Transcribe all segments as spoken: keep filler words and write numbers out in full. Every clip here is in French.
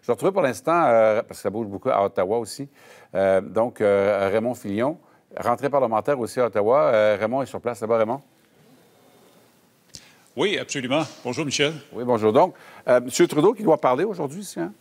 Je vais retrouver pour l'instant, euh, parce que ça bouge beaucoup à Ottawa aussi, euh, donc euh, Raymond Filion, rentrée parlementaire aussi à Ottawa. Euh, Raymond est sur place là-bas, Raymond? Oui, absolument. Bonjour, Michel. Oui, bonjour. Donc, euh, M. Trudeau qui doit parler aujourd'hui, ici, hein?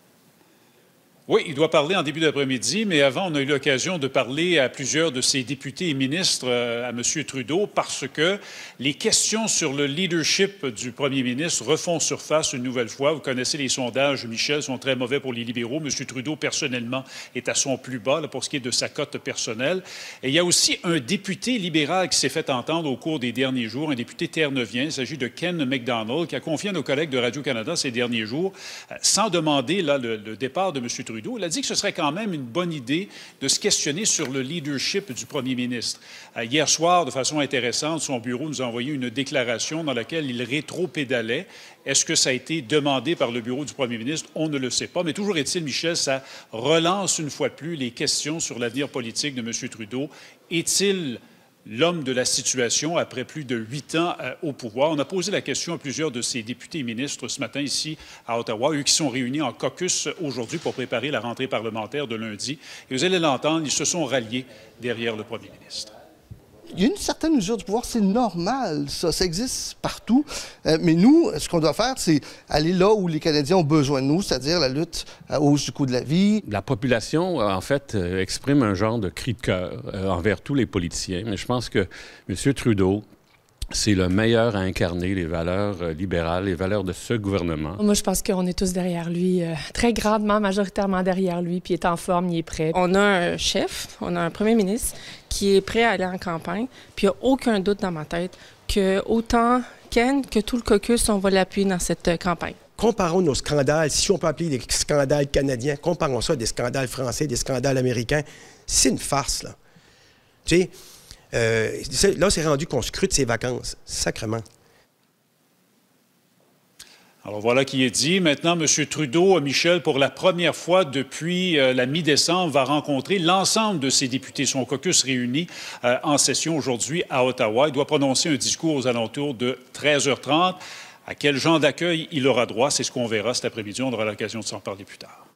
Oui, il doit parler en début d'après-midi, mais avant, on a eu l'occasion de parler à plusieurs de ses députés et ministres, euh, à M. Trudeau, parce que les questions sur le leadership du premier ministre refont surface une nouvelle fois. Vous connaissez les sondages, Michel, sont très mauvais pour les libéraux. M. Trudeau, personnellement, est à son plus bas là, pour ce qui est de sa cote personnelle. Et il y a aussi un député libéral qui s'est fait entendre au cours des derniers jours, un député terre-neuvien. Il s'agit de Ken McDonald, qui a confié à nos collègues de Radio-Canada ces derniers jours, euh, sans demander là, le, le départ de M. Trudeau. Il a dit que ce serait quand même une bonne idée de se questionner sur le leadership du premier ministre. Euh, hier soir, de façon intéressante, son bureau nous a envoyé une déclaration dans laquelle il rétro-pédalait. Est-ce que ça a été demandé par le bureau du premier ministre? On ne le sait pas. Mais toujours est-il, Michel, ça relance une fois de plus les questions sur l'avenir politique de M. Trudeau. Est-il l'homme de la situation après plus de huit ans euh, au pouvoir? On a posé la question à plusieurs de ses députés et ministres ce matin ici à Ottawa, eux qui sont réunis en caucus aujourd'hui pour préparer la rentrée parlementaire de lundi. Et vous allez l'entendre, ils se sont ralliés derrière le premier ministre. Il y a une certaine usure du pouvoir, c'est normal, ça, ça existe partout. Euh, mais nous, ce qu'on doit faire, c'est aller là où les Canadiens ont besoin de nous, c'est-à-dire la lutte à hausse du coût de la vie. La population, en fait, euh, exprime un genre de cri de cœur euh, envers tous les politiciens. Mais je pense que M. Trudeau, c'est le meilleur à incarner les valeurs euh, libérales, les valeurs de ce gouvernement. Moi, je pense qu'on est tous derrière lui, euh, très grandement, majoritairement derrière lui, puis il est en forme, il est prêt. On a un chef, on a un premier ministre qui est prêt à aller en campagne, puis il n'y a aucun doute dans ma tête que autant Ken que tout le caucus, on va l'appuyer dans cette euh, campagne. Comparons nos scandales, si on peut appeler des scandales canadiens, comparons ça à des scandales français, des scandales américains. C'est une farce, là. Tu sais, Euh, là, c'est rendu qu'on scrute ses vacances, sacrement. Alors voilà qui est dit. Maintenant, M. Trudeau, Michel, pour la première fois depuis euh, la mi-décembre, va rencontrer l'ensemble de ses députés. Son caucus réuni euh, en session aujourd'hui à Ottawa. Il doit prononcer un discours aux alentours de treize heures trente. À quel genre d'accueil il aura droit, c'est ce qu'on verra cet après-midi. On aura l'occasion de s'en parler plus tard.